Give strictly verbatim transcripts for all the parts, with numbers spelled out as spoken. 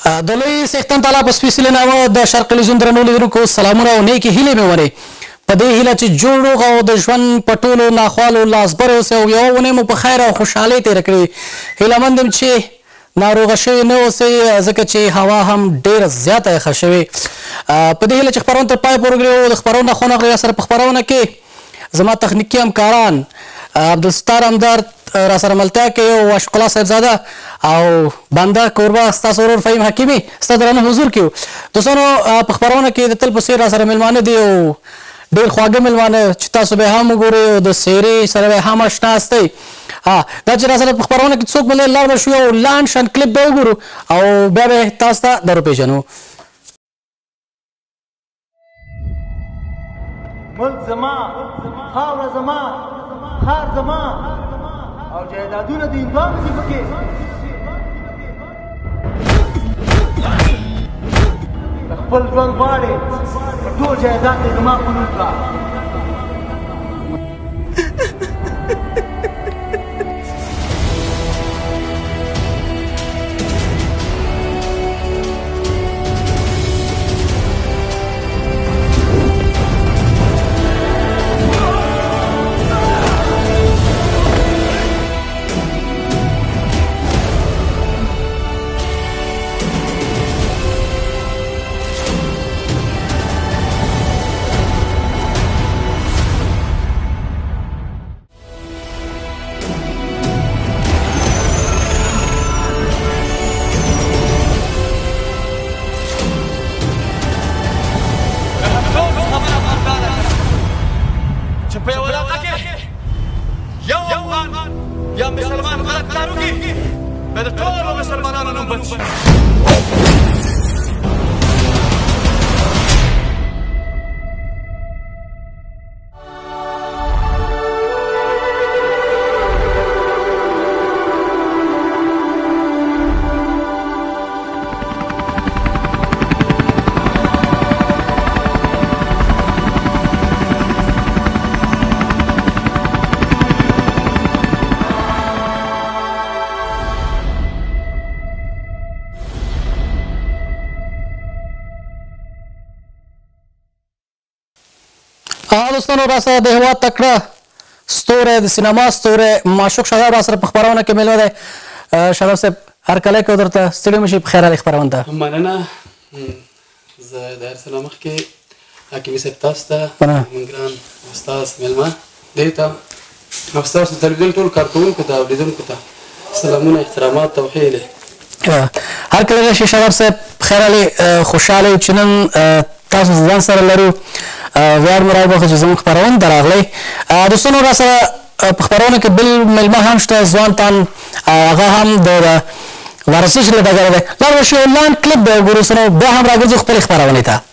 د لوی څښتن تعالی په سپېڅلي نامه د شرق تلویزیون درنو لیدونکو سلامونه او نیکې هیلې مې ونې په دې هیله چې جوړ روغ او د ژوند په ټولو ناخوالو لاسبر اوسئ او یوه اونۍ مو په خیر او خوشحالۍ تېره کړې. هیله مند یم چې ناروغه شوي نه اوسئ ځکه چې هوا هم ډېره زیاته یخه شوې. په دې هیله چې خپرونه تر پای پورې وګورئ او د خپرونې نه خوند اخلئ. سره په خپرونه کې زما تخنیکي همکاران عبدالستار همدرد را سره ملتیا کوي او اشق الله صاحبزاده او بنده کوربه ستاسو ورور فهیم حکیمي ستا درانه حضور کې وو. دوستانو په خپرونه کې د تل په څېر را سره میلمانه دي او ډېر خواږه میلمانه چې تاسو به هم وګورئ او د څېرې سره به هم اشنا استئ. دا چې را سره په خپرونه کې څوک ملي لاړ به شو او لاند شان کلیپ به وګورو او بیا به تاسو ته در وپېژنو. ملک زما، خاوره زما، ښار زما او جایدادونه د هندوانو دي پکې. د خپل ژوند غواړې په ټول جایداد دې زما په نوم کړه. یا مسلمان غلط کار وکړي به د ټولو مسلمانانو نوم بد شي. دوستانو را سره د هېواد تکړه ستوری د سینما ستوری معشوق شاداب را سره په خپرونه کې میلمه دی. شاداب صاحب هرکلی کوو درته ستړي مه شئ په خیر راغلئ خپرونه ته. مننه. زه د هر څه نه مخکې حکیمي صاحب تاسو ته زموږ ګران استاد میلمه دې ته او ستاسو تلویزیون ټول کارکوونکو ته او لیدونکو ته سلامونه احترامات توحیې هرکلی راشئ شاداب صاحب په خیر راغلئ. خوشحاله یو چې نن تاسو ځان سره لرو. ویاړ مې راوبخښه چې زموږ خپرونه ته راغلی. دوستانو را سره په خپرونه کې بل میلمه هم شته ځوان تن هغه هم د ورزش له ډګره دی. لاړ به شو لاند کلیپ به وګورو دوستانو بیا هم راګرځو خپلې خپرونې ته.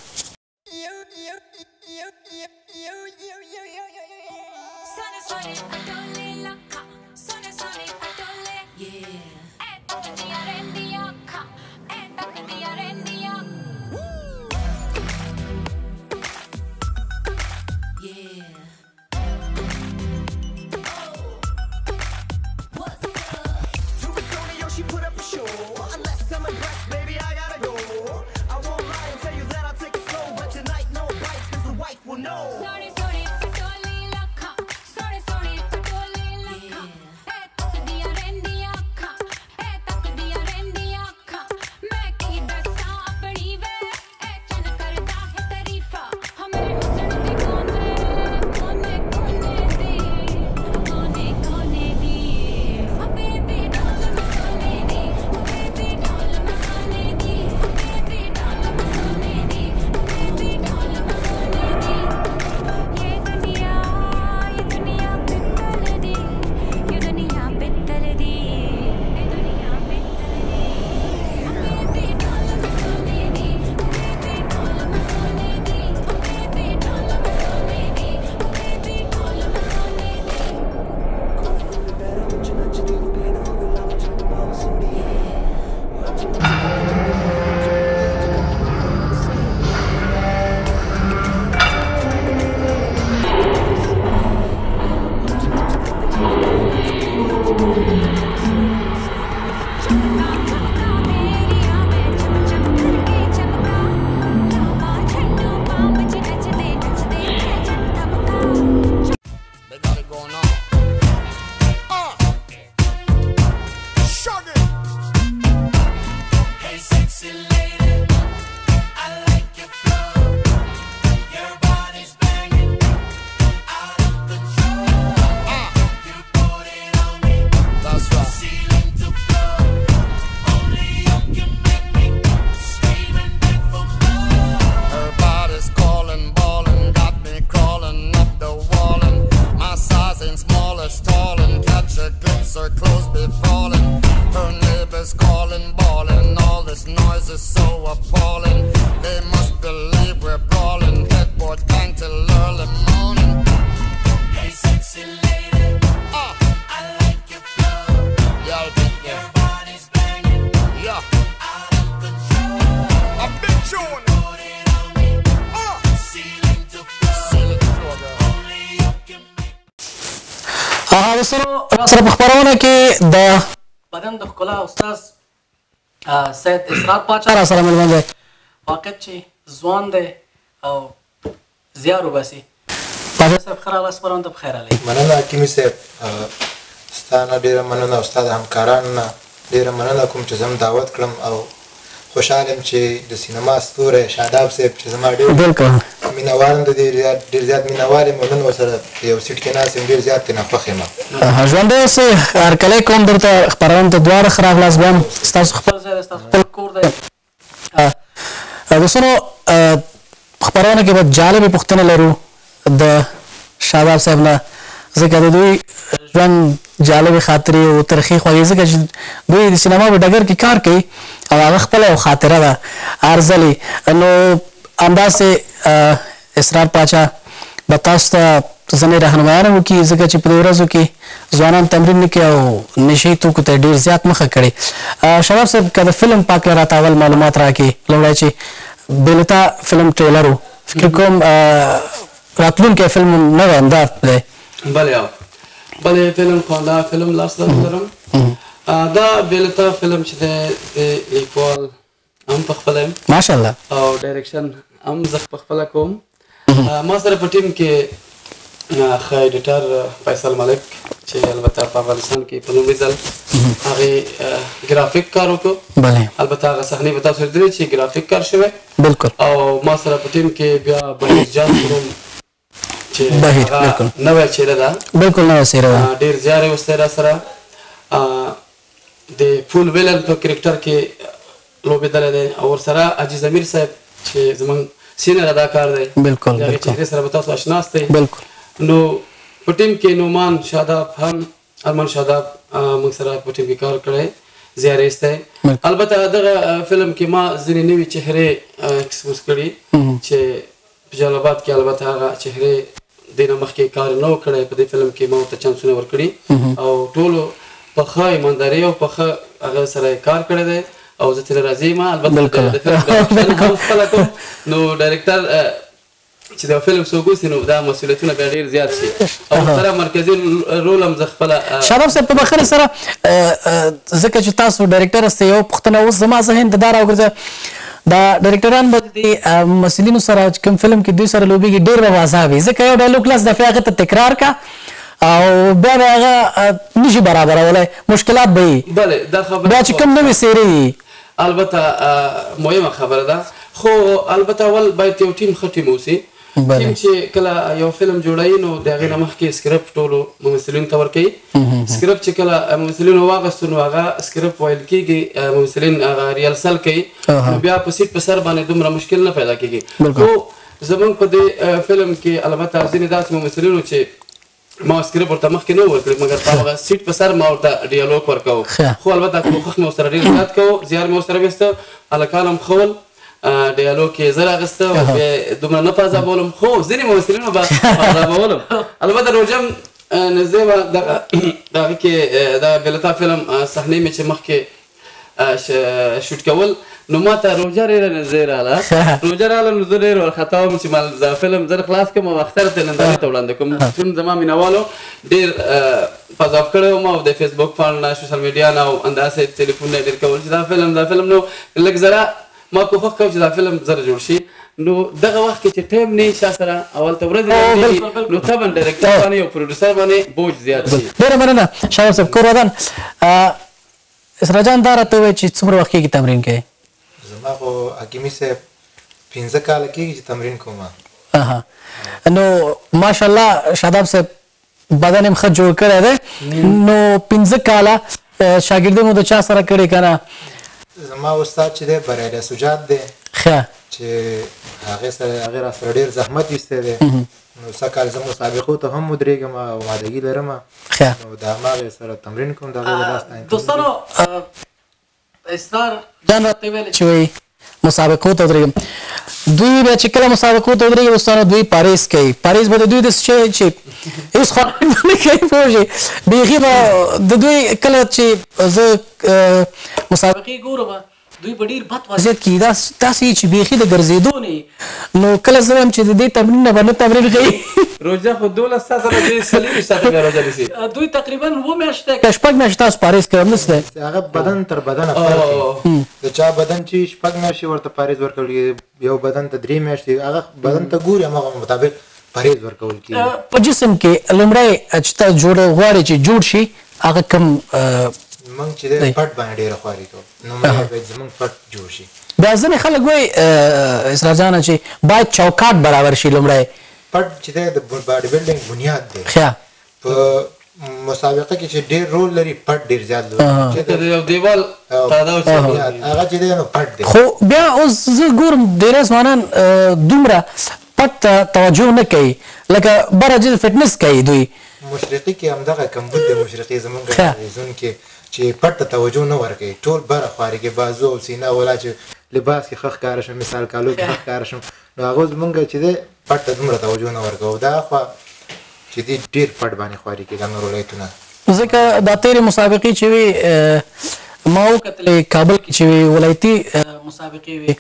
noise is so appalling. They must believe we're brawling. Headboard bang till early morning. Hey, sexy lady. Uh. I like your flow. Y'all think your body's banging. Yeah. Out of control. A big tune. Put it on me. Uh. Ceiling to floor. Ceiling to floor, girl. Only you can make. ها وسره سره په خبرونه کې د بدن د ښکلا استاد سید اسرار پاچا را سره ملمن دی واقع چې ځوان دی او زیار وباسي پاچا صاحب ښه راغلاست خپرونې ته پخیر راغلی مننه حکیمي صاحب ستا نه ډېره مننه او ستا د همکارانو نه ډېره مننه کوم چې زه هم دعوت کړم او خوشحال یم چې د سینما ستوری شاداب صاحب چې زما ډېر بلکل مینهوال یم د دې ډېر زیات مینهوال یم او نن ورسره په یو سیټ کې ناست یم ډېر زیات ترېنه خوښ یم ژوندی اوسئ هرکلی کوم درته خپرونې ته دواړه ښه راغلاست بیا هم ستاسو خپل ځای دی ستاسو خپل کور دی دوستانو خپرونه کې به جالبې پوښتنې لرو د شاداب صاحب نه ځکه د دوی ژوند جالبې خاطرې او ترخې خوږې ځکه چې دوی د سینما په ډګر کې کار کوي او هغه خپله یو خاطره ده هر ځلې نو همداسې اسرار پاچا به تاسو ته ځینې راهنمایانې وکړي ځکه چې په دې ورځو کې ځوانان تمرین نه کوي او نشي توکو ته ډېر زیات مخه کړې شباب صاحب که د فلم پاک له راته اول معلومات راکړي لومړی چې بېلتا فلم ټریلر و فکر کوم راتلونکی فلم نه دی همدا دی بله او بله فلم خو دا فلم لاس لرم دا بېلتا فلم چې دی د لیکوال هم پخپله یم ماشاءالله او ډایرکشن هم زه پخپله کوم ما سره په ټیم کې ښه ایډیټر فیصل ملک چې البته په افغانستان کې په لومړي ځل هغې ګرافیک کار وکړو البته هغه صحنې به تاسو لیدلې چې ګرافیک کار شوی بلکل او ما سره په ټیم کې بیا بهیر جان کوم چې هغه نوی چهره ده بلکل نوی څهره ده ډېر زیار یې وستی را سره د فول ویلن په کرکټر کې لوبېدلی دی او ورسره عجیز امیر صاحب چې زموږ سینر اداکار دی بلکل د هغې چهرې سره به تاسو اشناست دی بلکل نو په ټیم کې نومان شاداب هم ارمان شاداب موږ سره په ټیم کې کار کړی زیار ایستی البته دغه فلم کې ما ځینې نوي چهرې ایکسپوز کړي چې په جلال آباد کې البته هغه چهرې دې نه مخکې کار نه و کړی په دې فلم کې ما ورته چانسونه ورکړي او ټولو په ښه ایمانداري او په ښه هغه سره کار کړی دی او زه ترې راضي یم البته د فلم ډایرکشن هم خپله کوم نو ډایرکټر چې د فلم څوک وسي نو دا مسؤلیتونه بیا ډېر زیات شي او سره مرکزي رول هم زه خپله شاداب صاحب په بخښنې سره ځکه چې تاسو ډایرکټر یاست یوه پوښتنه اوس زما ذهن ته دا راوګرځه دا ډایرکټران به د مسلینو سره کوم فلم کې دوی سره لوبېږي ډېر به واضح وي ځکه یو ډایلوګ لس دفعې هغه ته تکرار کا او بیا به هغه نشي برابرولی مشکلات به وي بیا چې کوم نوې څېرې وي البته مهمه خبره ده خو البته اول باید یو ټیم ښه ټیم اوسي ټیم چې کله یو فلم جوړوي نو د هغې نه مخکې سکرپټ ټولو ممثلینو ته ورکوي سکرپټ چې کله ممثلینو واخیستو نو هغه سکرپټ ویل کېږي ممثلین هغه ریهرسل کوي نو بیا په سیټ په سر باندې دومره مشکل نه پیدا کېږي خو زموږ په دې فلم کې البته ځینې داسې ممثلینو چې ما سکرپټ ورته مخکې نه ورکړی مګر په هغه سیټ په سر ما ورته ډیالوګ ورکوو خو البته کوښښ مې ورسره ډېر زیات کوو زیار مې ورسره ویسته هلکان هم ښه ول ډیالوګ کې زه راغسته او بیا دومره نه په عذابولم خو ځینې ممثلینو به په عذابولم البته روژه هم نږدې به دغه د هغې کې د بېلتا فلم صحنې مې چې مخکې شوټ کول نو ما ته روژه ډېره نږدې راغله روژه راغله نو زه ډېر وارخطا وم چې ما دا فلم زر خلاص کړم او اختر ته نندارې ته وړاندې کوم فلم زما مینهوالو ډېر په ذوق کړی وم او د فیسبوک پاڼو نه سوشل میډیا نه او همداسې ټلیفون نه ډېر کول چې دا فلم دا فلم نو لږ ذره ما کوښښ کوم چې دا فلم زر جوړ شي نو دغه وخت کې چې ټایم نه وي چا سره اول ته ورځې راځي نو طبعا ډایرکټر باندې او پروډوسر باندې بوج زیات شي ډېره مننه شاهاب صاحب کور ودان اسرا جان دا راته ووایه چې څومره وخت کېږي تمرین کوې زما خو حکیمي صاحب پنځه کاله کېږي چې تمرین کوم نو ماشاءالله شاداب صاحب بدن یې ښه جوړ کړی دی نو پنځه کاله شاګردي مو د چا سره کړې که نه زما استاد چې دی بریالی سجاد دی ښه چې هغې سره هغې را سره ډېر زحمت ایستی دی نو څه کال زه مسابقو ته هم ودرېږم او مادګي لرم نو د هماغې سره تمرین کوم د هغې د لاس دوستانو استار جان راته ویل چې وایي مسابقو ته ودرېږم دوی بیا چې کله مسابقو ته ودرېږي دوستانو دوی پاریز کوي پاریز به د دوی داسې شی چې هېڅ خوراک به نه کوي پوه شئ بیخي به د دوی کله چې زه مسابقې ګورم دوی په ډېر بد وضعیت کې داسې چې بیخي د ګرځېدو نه نو کله زه وایم چې د دې تمرین نه به نه تمرین کوي روژه خو دولس ساعته نه دوی څلېرویشت ساعته بیا روژه نیسي دوی تقریبا اووه میاشتې که شپږ میاشتې تاسو پاریز کوي همداسې دی هغه بدن تر بدنه فرق دی د چا بدن چې شپږ میاشتې ورته پاریز ورکول کېږي یو بدن ته درې میاشتې هغه بدن ته ګوري هماغه مطابق پاریز ورکول کېږي په جسم کې لومړی چې تا جوړ غواړې چې جوړ شي هغه کوم موږ چې دی پټ باندې ډېره خواري کوو لومړی باید زموږ پټ جوړ شي بیا ځینې خلک وایي اسرار جانه چې باید چوکاټ برابر شي لومړی پټ چې دی د باډي بلډینګ بنیاد دی ښه په مسابقه کې چې ډېر رول لري پټ ډېر زیات لري چې د یو دیوال تاداو چې هغه چې دی نو پټ دی خو بیا اوس زه ګورم ډېری ځوانان دومره پټ ته توجه نه کوي لکه بره چې فټنس کوي دوی مشرقي کې همدغه کمبود دی مشرقي زمونږ زون کې چې پټ ته توجه نه ورکوي ټول بره خواري کې بازو او سینه ولا چې لباس کې ښه ښکاره شم مثال کالو کې ښه ښکاره شم نو هغه زمونږ چې دی پټ ته دومره توجه نه ورکوو دا خوا چې دی ډېر پټ باندې خواري کوي دا نور ولایتونه ځکه دا تېرې مسابقې چې وي ما وکتلې کابل کې چې وي ولایتي مسابقې وي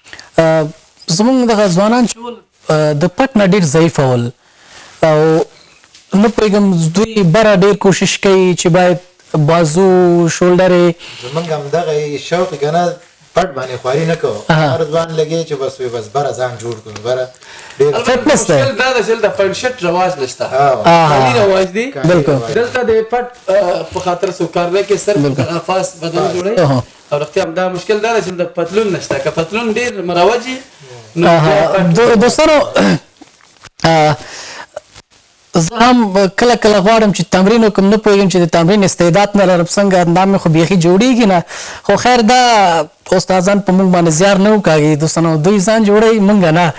زمونږ دغه ځوانان چې ول د پټ نه ډېر ضعیفه ول او نه پوهېږم دوی بره ډېر کوشش کوي چې باید بازو شولډرې زمونږ همدغه شوق که نه پټ باندې خواري نه کوو هر ځوان لګی چې بس وي بس بره ځان جوړ کړو بره ډېر فټنس دی مشکل دا ده چې دلته پنډ شرټ رواج نشته خالي رواج دی بلکل دلته د پټ په خاطر څوک کار نه کوي صرف خاص بدن جوړوي او رښتیا همدا مشکل دا ده چې د پتلون نشته که پتلون ډېر مروج وي نو دوستانو زه هم کله کله غواړم چې تمرین وکړم نه پوهېږم چې د تمرین استعداد نه لرم څنګه دا مې خو بیخي جوړېږي نه خو خیر دا استادان په موږ باندې زیار نه وکاږي دوستانو دوی ځان جوړوي موږ نه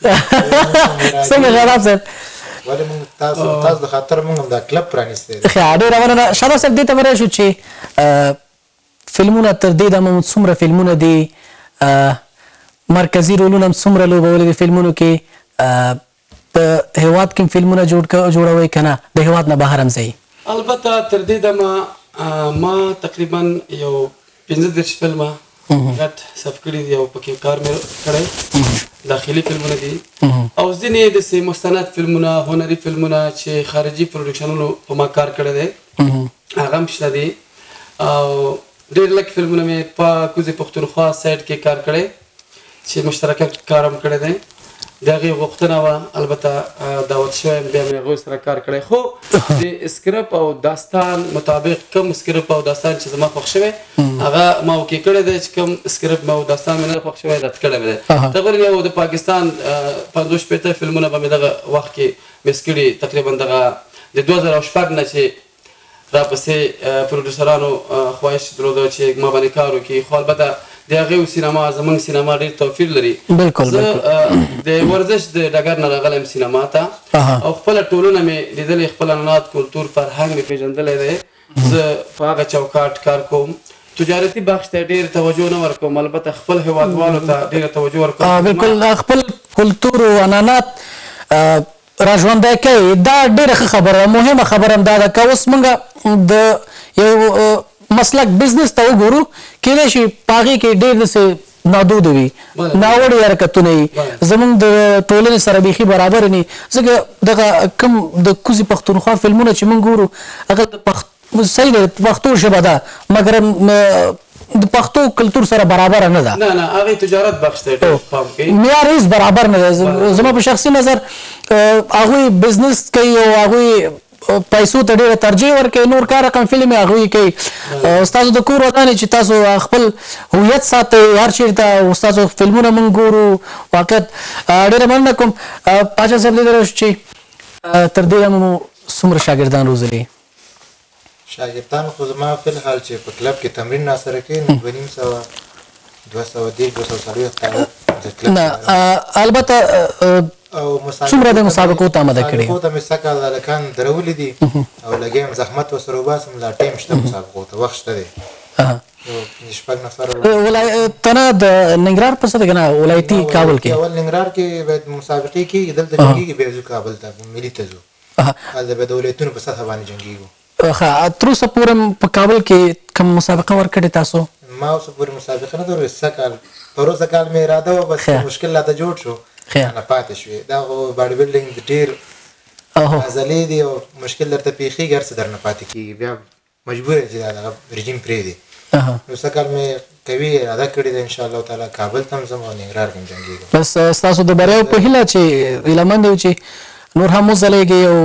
څنګه شاداب صاحب ولې موږ تاسو تاسو د خاطر موږ هم دا کلب پرانیستی دی ښه ډېره مننه شاداب صاحب دې ته به راشو چې فلمونه تر دې دمه څومره فلمونه دي مرکزي رولونه هم څومره لوبولي دي فلمونو کې په هېواد کې فلمونه جوړوئ که نه د هېواد نه بهر هم ځئ البته تر دې دمه ما تقریبا یو پنځه دېرش فلمه غټ صف کړي دي او پکې کار مې کړی داخلي فلمونه دي او ځینې داسې مستند فلمونه هنري فلمونه چې خارجي پروډکشنونو په ما کار کړی دی هغه هم شته دي او ډېر لږ فلمونه مې په کوزې پښتونخوا سایډ کې کار کړی چې مشترکه کار هم کړی دی د هغې غوښتنه وه البته دعوت شوی یم بیا مې هغوی سره کار کړی خو د سکرپ او داستان مطابق کوم سکرپ او داستان چې زما خوښ شوی هغه ما اوکې کړی دی چې کوم سکرپ مې او داستان مې نه خوښ شوی رد کړی مې دی تقریبا یو د پاکستان پنځوس شپېته فلمونه به مې دغه وخت کې مس کړي تقریبا دغه د دوه زره شپږ نه چې راپسې پروډوسرانو خواهش درلوده چې ما باندې کار وکړي خو البته د هغې سینما زموږ سینما ډېر توفیر لري زه د ورزش د ډګر نه راغلی یم سینما ته او خپله ټولنه مې لیدلې خپل عنعنات کلتور فرهنګ مې پېژندلی دی زه په هغه چوکاټ کار کوم تجارتي بخش ته ډېر توجه نه ورکوم البته خپل هېوادوالو ته ډېره توجه ورکوم بلکل خپل کلتور او عنعنات راژوندی کوي دا ډېره ښه خبره ده مهمه خبره هم دا ده که اوس موږ د یو مسلک بزنس ته وګورو کېدای شي په هغې کې ډېر داسې نادود وي ناوړې حرکتونه وي زموږ د ټولنې سره بیخي برابر نه ځکه دغه کوم د کوزې پښتونخوا فلمونه چې موږ ګورو هغه د صحیح ده پښتو ژبه ده مګر د پښتو کلتور سره برابره نه ده نه نه هغې تجارت بخش دی پام کوي معیار هېڅ برابر نه دی زما په شخصي نظر هغوی بزنس کوي او هغوی پیسو ته ډېره ترجیح ورکوي نور کار رقم فلم یې هغوی کوي ستاسو د کور ودانې چې تاسو خپل هویت ساتئ هر چېرته ستاسو فلمونه موږ ګورو واقعیت ډېره مننه کوم پاچا صاحب دې ته راشو چې تر دې دمه مو څومره شاګردان روزلي شاګردان خو زما فی الحال چې په کلب کې تمرین راسره کوي نو دوه نیم سوه دوه سوه دېرش دوه سوه څلوېښت نه البته څومره د مسابقو ته آماده کړې مسابقو ته مې سږ کال هلکان درولي دي او لګیا یم زحمت ورسره وباسم لا ټایم شته مسابقو ته وخت شته دی شپږ نفر ولایتونه د ننګرهار په څه ده که نه ولایتي کابل کې اول ننګرهار کې باید مسابقې کېږي دلته جنګېږي بیا ځو کابل ته ملي ته ځو هلته بیا د ولایتونو په سطحه باندې جنګېږو ښه تر اوسه پورې په کابل کې کوم مسابقه ورکړې تاسو ما اوسه پورې مسابقه نه ده ورکړې کال پروسه کال مې اراده وه بس مشکل راته جوړ شو نه پاتې شوې دا خو باډي بلډینګ ډېر عضلې دي او مشکل درته پېښېږي هر څه درنه پاتې کېږي بیا مجبور یې چې دا دغه رژیم پرېږدي پروسه کال مې قوي اراده کړې ده انشاءالله تعالی کابل ته هم ځم او ننګرهار کې هم جنګېږم بس ستاسو د بریاو په هیله چې هیلهمند یو چې نور هم وځلېږئ او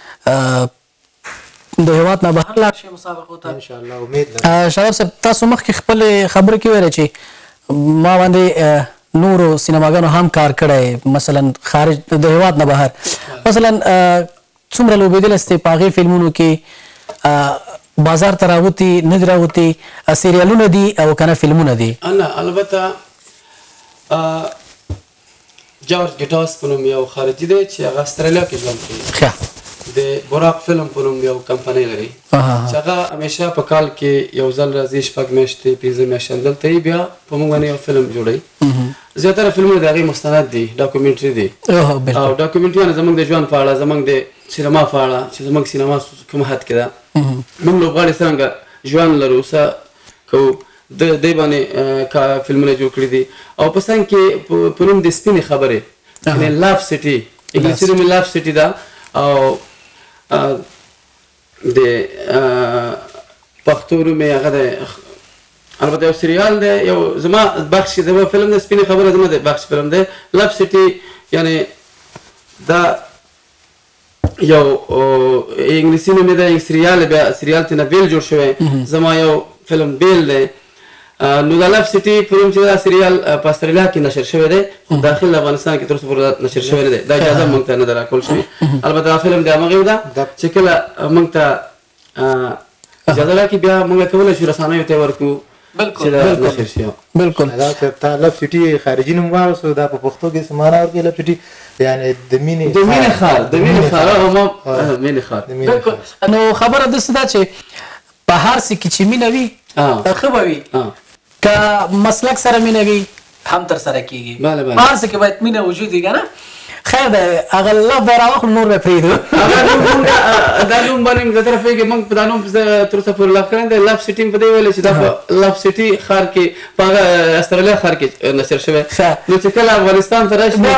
د هېواد نه بهر لاړ شئ مسابقو ته انشاءالله امید لرم شاداب صاحب تاسو مخکې خپلې خبرې کې ویلې چې ما باندې نورو سینماګانو هم کار کړی مثلا خارج د هېواد نه بهر مثلا څومره لوبېدلی ستې په هغې فلمونو کې بازار ته راوتي نه دي راوتي سریالونه دي او که نه فلمونه دي نه البته جورج ګیټاس په نوم یو خارجي دی چې هغه استرالیا کې ژوند کوي د براق فلم په نوم یو کمپنۍ لري چې هغه همیشه په کال کې یو ځل راځي شپږ میاشتې پنځه میاشتې دلته یي بیا په موږ باندې یو فلم جوړوي زیاتره فلمونه د هغې مستند دي ډاکومنټري دي او ډاکومنټریانې زموږ د ژوند په اړه زموږ د سینما په اړه چې زموږ سینما کوم حد کې ده موږ لوبغاړي څرنګه ژوند لرو څه کوو د دې باندې فلمونه جوړ کړي دي او په څنګ کې په نوم د سپینې خبرې یعنې لاف سټي انګلیسي نوم یې لاف سټي ده او د پښتو نوم یې هغه دی البته یو سریال دی یو زما بخش زما فلم دی سپینې خبره زما د بخش فلم دی لاف سټي یعنې دا یو انګلیسي نوم یې دی سریال بیا سریال ترې نه بیل جوړ شوی زما یو فلم بیل دی نو د لاف سټي فلم چې دا سریال په استرالیا کې نشر شوی دی خو داخل افغانستان کې تر اوسه پورې نشر شوی نه دی دا اجازه موږ ته نه ده راکول شوې البته دا فلم د همغې ده چې کله موږ ته اجازه راکړي بیا موږ کولی شو رسنیو ته ورکړو چې دا نشر شي بلکل دا تا لاف سټي خارجي نوم واوسو دا په پښتو کې څه معنا ورکوي لاف سټي یعنې د مینې د مینې ښار د مینې ښار هغه ما مینې ښار بلکل نو خبره داسې ده چې په هر څه کې چې مینه وي ښه به وي که مسلک سره مینه وي هم تر سره کېږي په هر څه کې باید مینه وجود وي که نه خیر دی هغه لف به یې راواخلو نور به یې پرېږدو دا نوم باندې زه طرف یې موږ په دا نوم تر اوسه پورې لف کړی دی لف سټي په دې ویلی چې دا په لف سټي ښار کې په هغه استرالیا ښار کې نشر شوی نو چې کله افغانستان ته راشي نو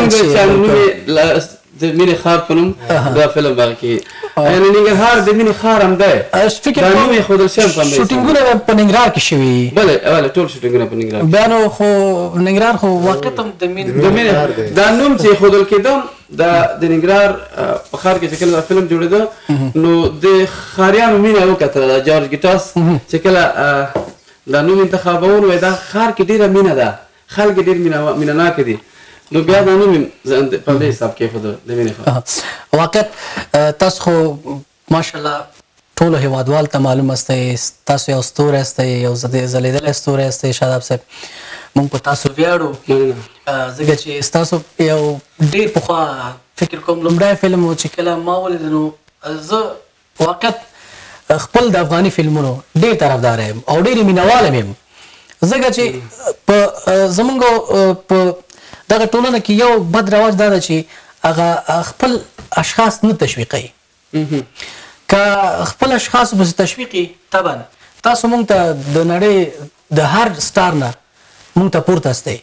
د مینې ښار په نوم دا فلم به کې یعنې ننګرهار د مینې ښار هم دی دا نوم یې ښودل شوی شوټینګونه په ننګرهار کې شوي بلې بلې ټول شوټینګونه په ننګرهار بیا نو خو ننګرهار خو واقعیت هم د مینې دا نوم چې ښودل کېده دا د ننګرهار په ښار کې چې کله دا فلم جوړېده نو د ښاریانو مینه یې وکتله د جورج ګیټاس چې کله دا نوم انتخابول وایي دا ښار کې ډېره مینه ده خلک ډېر مینه ناکه دي نو بیا دا نوم په دې حساب کې خو د مینې ښار واقعیت تاسو خو ماشاءالله ټولو هېوادوالو ته معلوم هستئ تاسو یو ستوری هستئ یو ځلېدلی ستوری هستئ شاداب صاحب موږ په تاسو ویاړو ځکه چې ستاسو یو ډېر پخوا فکر کوم لومړی فلم و چې کله ما ولید نو زه واقعیت خپل د افغاني فلمونو ډېر طرفدار یم او ډېر مینهوال یم ځکه چې په زموږ په دغه ټولنه کې یو بد رواج دا ده چې هغه خپل اشخاص نه تشویقوي که خپل اشخاص پسې تشویقي طبعا تاسو موږ ته د نړۍ د هر سټار نه موږ ته پورته استئ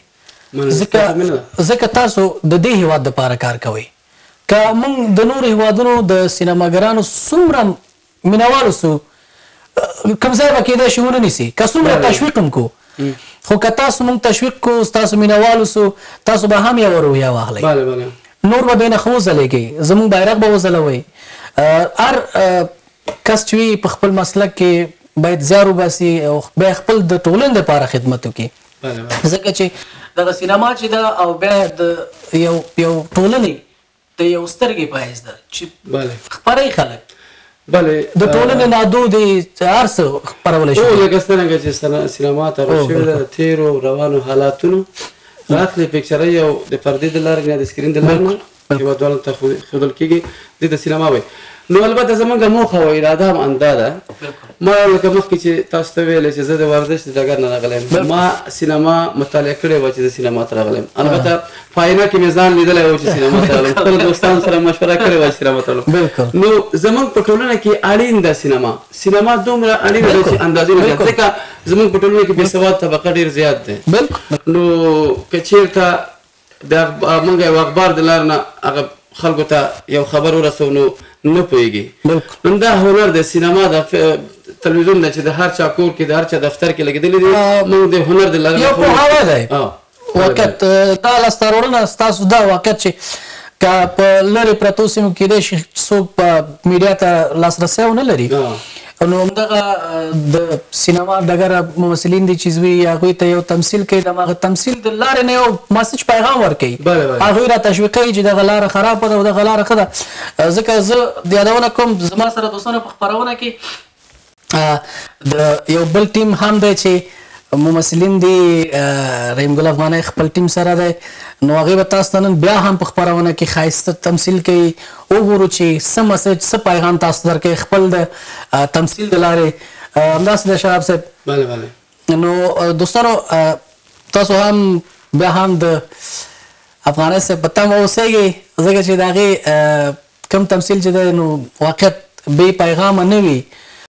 ځکه تاسو د دې هېواد دپاره کار کوئ که موږ د نورو هېوادونو د سینماګرانو څومره مینهوالو سو کوم ځای به کېدای شي ونه نیسي که څومره تشویق هم کو خو که تاسو موږ تشویق کو ستاسو مینهوالو سو تاسو به هم یوه روحیه واخلئ نور به بینه ښه وځلېږئ زموږ بیرغ به وځلوئ هر کس چې وي په خپل مسلک کې باید زیار وباسي او بیا خپل د ټولنې دپاره خدمت وکړي ځکه چې دغه سینما چې ده او بیا د یو یو ټولنې د یو سترګې په حیث ده چې خپروي خلک د ټولنې نادو دی هر څه خپرولی شي لکه څرنګه چې سینما ته شوې ده د تېرو روانو حالاتونو راخلي پکچرۍ او د پردې د لارې نه د سکرین د لارې نه هېوادوالو ته ښودل کېږي دې ته سینما وایي نو البته زمونږ موخه او اراده هم همدا ده. ما لکه مخکې چې تاسو ته ویلې چې زه د ورزش د ډګر نه راغلی ما سینما مطالعه کړې وه چې د سینما ته راغلی البته فاینه کې مې ځان لیدلی و چې سینما ته راغلم خپل دوستانو سره مشوره کړې وه چې سینما ته راغلم. نو زمونږ په ټولنه کې اړین ده سینما سینما دومره اړینه ده چې اندازې نه زیات ځکه زمونږ په ټولنه کې بېسواد طبقه ډېر زیات دی. نو که چېرته د موږ یو اخبار د لارې نه هغه خلکو ته یو خبر ورسوو نو نه پوهېږي. نو دا هنر د سینما د تلویزیون ده چې د هر چا کور کې د هر چا دفتر کې لګېدلی دی موږ د هنر د لارې یو پوهاوی دی واقعیت دا لاسته راوړنه ستاسو دا واقعیت چې که په لرې پرتو سیمو کېدای شي څوک په میډیا ته لاسرسی ونه لري نو همدغه د سینما ډګر ممثلین دي چې زوی هغوی ته یو تمثیل کوي د هماغه تمثیل د لارې نه یو مسج پیغام ورکوي هغوی را تشویقوي چې دغه لاره خرابه ده او دغه لاره ښه ده. ځکه زه یادونه کوم زما سره دوستانو په خپرونه کې د یو بل ټیم هم دی چې ممثلین دي رحیم ګل افغانی خپل ټیم سره دی نو هغوی به تاسو ته نن بیا هم په خپرونه کې ښایسته تمثیل کوي وګورو چې څه مسج څه پیغام تاسو درکوي خپل د تمثیل د لارې همداسې د شراب صاحب. نو دوستانو تاسو هم بیا هم د افغانی صاحب په تمه اوسئ ځکه چې د هغې کوم تمثیل چې دی نو واقعیت بې پیغامه نه وي